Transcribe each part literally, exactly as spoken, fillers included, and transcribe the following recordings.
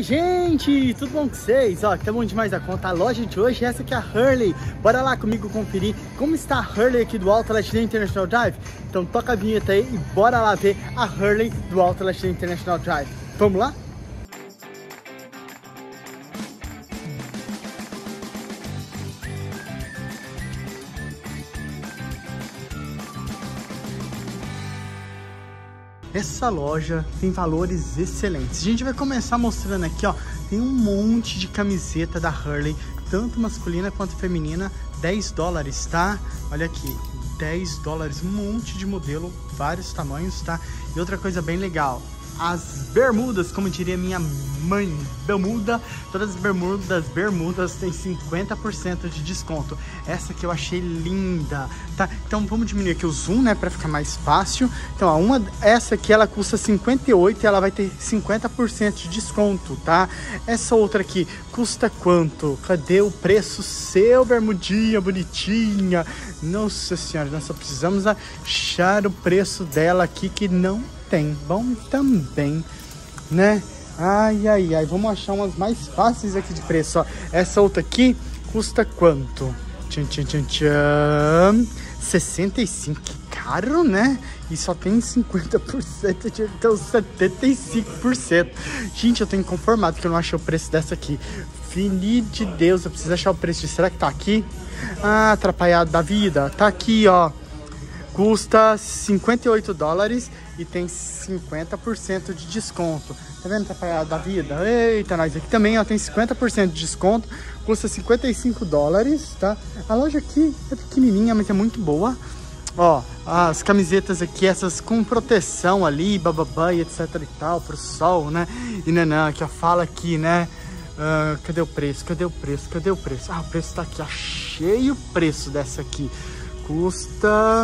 Gente, tudo bom com vocês? Ó, tá bom demais da conta. A loja de hoje, essa aqui é a Hurley. Bora lá comigo conferir como está a Hurley aqui do Outlet International Drive. Então toca a vinheta aí e bora lá ver a Hurley do Outlet International Drive. Vamos lá? Essa loja tem valores excelentes. A gente vai começar mostrando aqui, ó. Tem um monte de camiseta da Hurley, tanto masculina quanto feminina, dez dólares, tá? Olha aqui, dez dólares, um monte de modelo, vários tamanhos, tá? E outra coisa bem legal, as bermudas, como diria minha mãe, bermuda, todas as bermudas, bermudas tem cinquenta por cento de desconto. Essa aqui eu achei linda, tá? Então vamos diminuir aqui o zoom, né, para ficar mais fácil. Então, ó, uma, essa aqui ela custa cinquenta e oito e ela vai ter cinquenta por cento de desconto, tá? Essa outra aqui custa quanto? Cadê o preço seu, bermudinha bonitinha? Nossa senhora, nós só precisamos achar o preço dela aqui que não tem. Bom também, né? Ai, ai, ai. Vamos achar umas mais fáceis aqui de preço, ó. Essa outra aqui custa quanto? Tchan, tchan, tchan, tchan. sessenta e cinco. Que caro, né? E só tem cinquenta por cento, então setenta e cinco por cento. Gente, eu tô inconformado que eu não achei o preço dessa aqui. Filho de Deus, eu preciso achar o preço disso. Será que tá aqui? Ah, atrapalhado da vida. Tá aqui, ó. Custa cinquenta e oito dólares e tem cinquenta por cento de desconto. Tá vendo? Tá pagado da vida? Eita, nós aqui também, ó, tem cinquenta por cento de desconto. Custa cinquenta e cinco dólares, tá? A loja aqui é pequenininha, mas é muito boa. Ó, as camisetas aqui, essas com proteção ali, bababá e etc e tal, pro sol, né? E nanã, que a fala aqui, né? Uh, cadê o preço? Cadê o preço? Cadê o preço? Ah, o preço tá aqui. Achei o preço dessa aqui. Custa...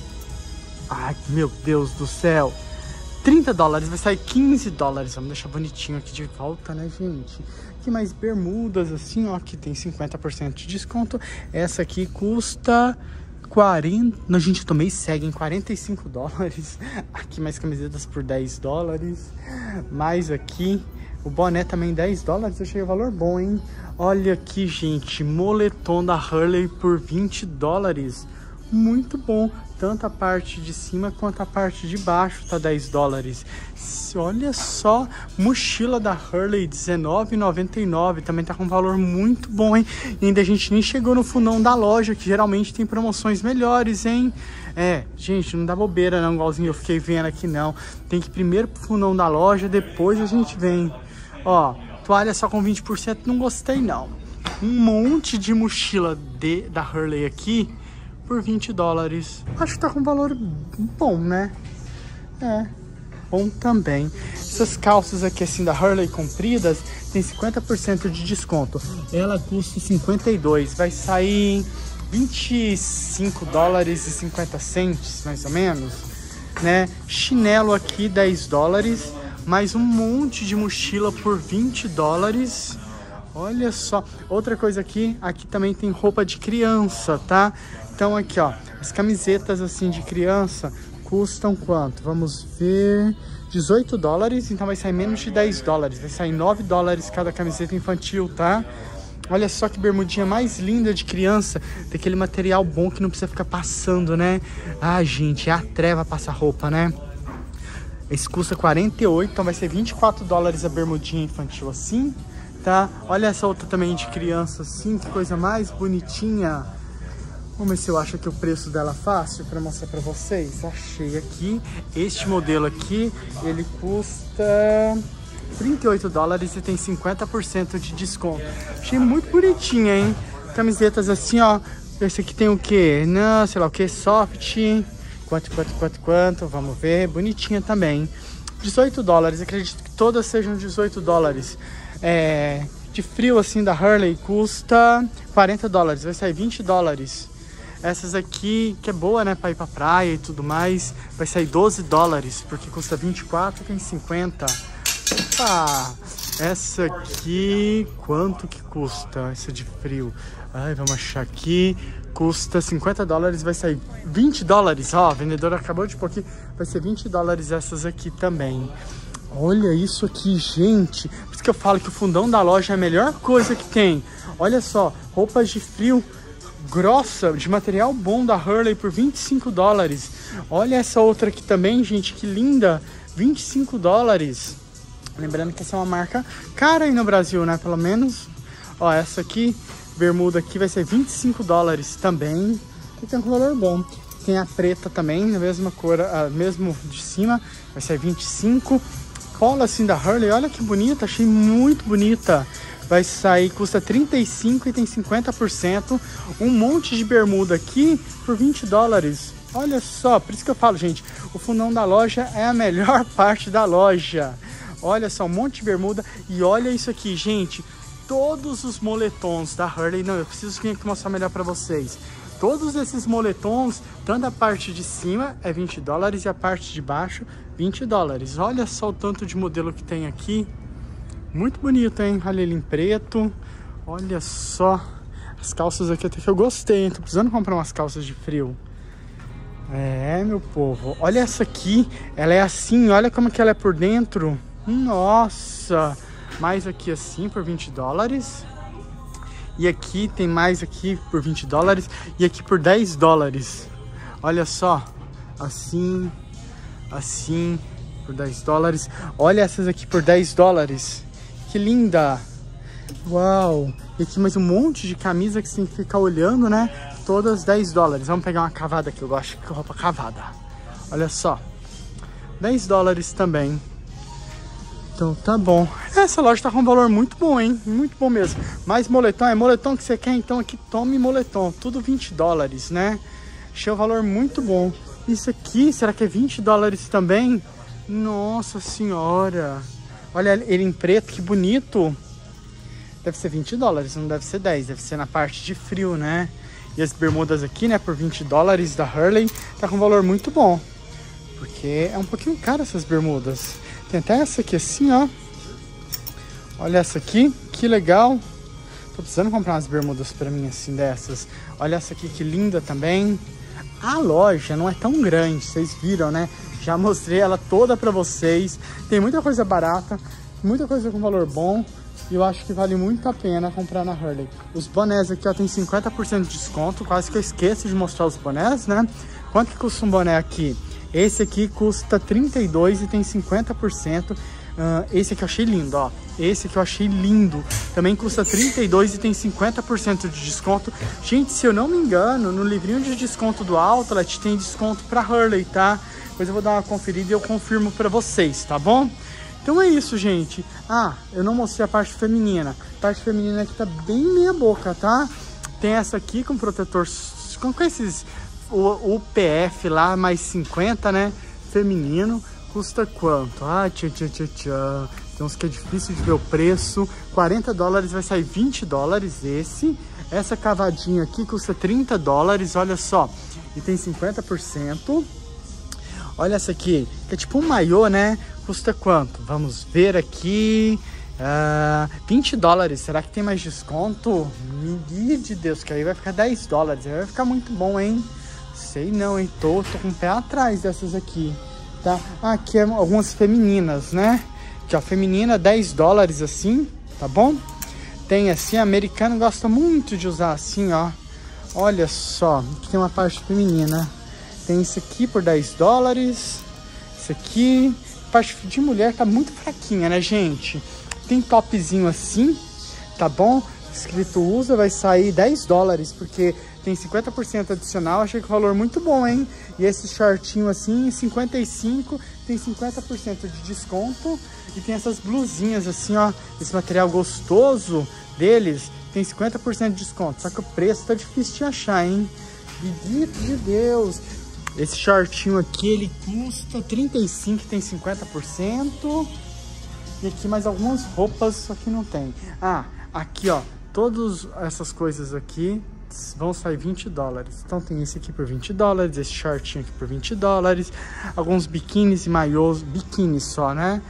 Ai, meu Deus do céu. trinta dólares, vai sair quinze dólares. Vamos deixar bonitinho aqui de volta, né, gente? Aqui mais bermudas, assim, ó, que tem cinquenta por cento de desconto. Essa aqui custa quarenta... Não, gente, eu tomei segue em quarenta e cinco dólares. Aqui mais camisetas por dez dólares. Mais aqui, o boné também dez dólares. Eu achei o valor bom, hein? Olha aqui, gente, moletom da Hurley por vinte dólares. Muito bom, tanto a parte de cima quanto a parte de baixo tá dez dólares. Olha só, mochila da Hurley dezenove reais e noventa e nove centavos, também tá com um valor muito bom, hein? E ainda a gente nem chegou no fundão da loja, que geralmente tem promoções melhores, hein? É, gente, não dá bobeira não, igualzinho eu fiquei vendo aqui não. Tem que ir primeiro pro fundão da loja, depois a gente vem. Ó, toalha só com vinte por cento, não gostei não. Um monte de mochila de, da Hurley aqui por vinte dólares. Acho que tá com valor bom, né? É, bom também. Essas calças aqui assim da Hurley compridas tem cinquenta por cento de desconto. Ela custa cinquenta e dois, vai sair vinte e cinco dólares e cinquenta centos, mais ou menos, né? Chinelo aqui dez dólares, mais um monte de mochila por vinte dólares. Olha só, outra coisa aqui, aqui também tem roupa de criança, tá? Então aqui, ó, as camisetas assim de criança custam quanto? Vamos ver, dezoito dólares, então vai sair menos de dez dólares, vai sair nove dólares cada camiseta infantil, tá? Olha só que bermudinha mais linda de criança, daquele material bom que não precisa ficar passando, né? Ah, gente, é a treva passar roupa, né? Esse custa quarenta e oito, então vai ser vinte e quatro dólares a bermudinha infantil assim, tá? Olha essa outra também de criança assim, que coisa mais bonitinha. Vamos ver se eu acho aqui o preço dela fácil para mostrar para vocês. Achei aqui. Este modelo aqui, ele custa trinta e oito dólares e tem cinquenta por cento de desconto. Achei muito bonitinha, hein? Camisetas assim, ó. Esse aqui tem o quê? Não, sei lá o que, soft. Quanto, quanto, quanto, quanto? Vamos ver. Bonitinha também. dezoito dólares. Acredito que todas sejam dezoito dólares. É, de frio assim da Hurley custa quarenta dólares. Vai sair vinte dólares. Essas aqui, que é boa, né, pra ir pra praia e tudo mais, vai sair doze dólares, porque custa vinte e quatro, tem cinquenta. Opa! Essa aqui, quanto que custa? Essa de frio. Ai, vamos achar aqui. Custa cinquenta dólares, vai sair vinte dólares. Ó, a vendedora acabou de pôr aqui, vai ser vinte dólares essas aqui também. Olha isso aqui, gente. Por isso que eu falo que o fundão da loja é a melhor coisa que tem. Olha só, roupas de frio grossa, de material bom da Hurley por vinte e cinco dólares. Olha essa outra aqui também, gente, que linda. vinte e cinco dólares. Lembrando que essa é uma marca cara aí no Brasil, né? Pelo menos. Ó, essa aqui, bermuda aqui vai ser vinte e cinco dólares também. E tem um valor bom. Tem a preta também, a mesma cor, a mesmo de cima, vai ser vinte e cinco. Polo assim da Hurley, olha que bonita, achei muito bonita. Vai sair, custa trinta e cinco e tem cinquenta por cento. Um monte de bermuda aqui por vinte dólares. Olha só, por isso que eu falo, gente, o fundão da loja é a melhor parte da loja. Olha só, um monte de bermuda. E olha isso aqui, gente, todos os moletons da Hurley. Não, eu preciso mostrar melhor para vocês. Todos esses moletons, tanto a parte de cima é vinte dólares e a parte de baixo vinte dólares. Olha só o tanto de modelo que tem aqui. Muito bonito, hein? Olha ele em preto. Olha só. As calças aqui até que eu gostei, hein? Tô precisando comprar umas calças de frio. É, meu povo. Olha essa aqui. Ela é assim, olha como que ela é por dentro. Nossa. Mais aqui assim por vinte dólares. E aqui tem mais aqui por vinte dólares. E aqui por dez dólares. Olha só. Assim. Assim. Por dez dólares. Olha essas aqui por dez dólares. Que linda. Uau. E aqui mais um monte de camisa que você tem que ficar olhando, né? Todas dez dólares. Vamos pegar uma cavada aqui. Eu gosto de roupa cavada. Olha só. dez dólares também. Então tá bom. Essa loja tá com um valor muito bom, hein? Muito bom mesmo. Mais moletom. É moletom que você quer? Então aqui tome moletom. Tudo vinte dólares, né? Achei o valor muito bom. Isso aqui, será que é vinte dólares também? Nossa senhora. Olha ele em preto, que bonito. Deve ser vinte dólares, não deve ser dez. Deve ser na parte de frio, né? E as bermudas aqui, né? Por vinte dólares da Hurley. Tá com um valor muito bom. Porque é um pouquinho caro essas bermudas. Tem até essa aqui assim, ó. Olha essa aqui, que legal. Tô precisando comprar umas bermudas pra mim assim dessas. Olha essa aqui, que linda também. A loja não é tão grande, vocês viram, né? Já mostrei ela toda pra vocês. Tem muita coisa barata, muita coisa com valor bom. E eu acho que vale muito a pena comprar na Hurley. Os bonés aqui, ó, tem cinquenta por cento de desconto. Quase que eu esqueço de mostrar os bonés, né? Quanto que custa um boné aqui? Esse aqui custa trinta e dois reais e tem cinquenta por cento. Uh, esse aqui eu achei lindo, ó. Esse aqui eu achei lindo. Também custa trinta e dois reais e tem cinquenta por cento de desconto. Gente, se eu não me engano, no livrinho de desconto do Outlet tem desconto pra Hurley, tá? Depois eu vou dar uma conferida e eu confirmo pra vocês, tá bom? Então é isso, gente. Ah, eu não mostrei a parte feminina. A parte feminina aqui tá bem meia boca, tá? Tem essa aqui com protetor... Com esses... O, o P F lá, mais cinquenta, né? Feminino. Custa quanto? Ah, tchau, tchau, tchau, tchau. Tem uns que é difícil de ver o preço. quarenta dólares, vai sair vinte dólares esse. Essa cavadinha aqui custa trinta dólares, olha só. E tem cinquenta por cento. Olha essa aqui, que é tipo um maiô, né? Custa quanto? Vamos ver aqui. Uh, vinte dólares. Será que tem mais desconto? Meu de Deus, que aí vai ficar dez dólares. Aí vai ficar muito bom, hein? Sei não, hein? Tô, tô com o pé atrás dessas aqui, tá? Ah, aqui é algumas femininas, né? Aqui, ó, feminina, dez dólares assim, tá bom? Tem assim, americano gosta muito de usar assim, ó. Olha só, aqui tem uma parte feminina. Tem isso aqui por dez dólares. Isso aqui. A parte de mulher tá muito fraquinha, né, gente? Tem topzinho assim, tá bom? Escrito usa, vai sair dez dólares, porque tem cinquenta por cento adicional. Achei que o valor muito bom, hein? E esse shortinho assim, cinquenta e cinco, tem cinquenta por cento de desconto. E tem essas blusinhas assim, ó. Esse material gostoso deles tem cinquenta por cento de desconto. Só que o preço tá difícil de achar, hein? Bendito de Deus. Esse shortinho aqui, ele custa trinta e cinco, tem cinquenta por cento. E aqui mais algumas roupas, só que não tem. Ah, aqui, ó. Todas essas coisas aqui vão sair vinte dólares. Então tem esse aqui por vinte dólares, esse shortinho aqui por vinte dólares, alguns biquínis e maiôs, biquínis só, né?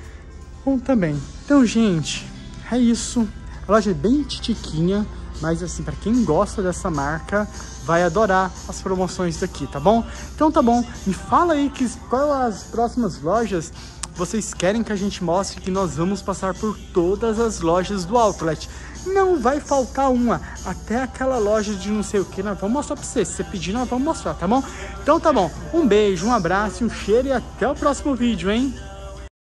Bom também. Então, gente, é isso. A loja é bem titiquinha, mas assim, para quem gosta dessa marca, vai adorar as promoções daqui, tá bom? Então tá bom, me fala aí que, qual as próximas lojas vocês querem que a gente mostre que nós vamos passar por todas as lojas do Outlet. Não vai faltar uma, até aquela loja de não sei o que, nós vamos mostrar pra você. Se você pedir, nós vamos mostrar, tá bom? Então tá bom, um beijo, um abraço, um cheiro e até o próximo vídeo, hein?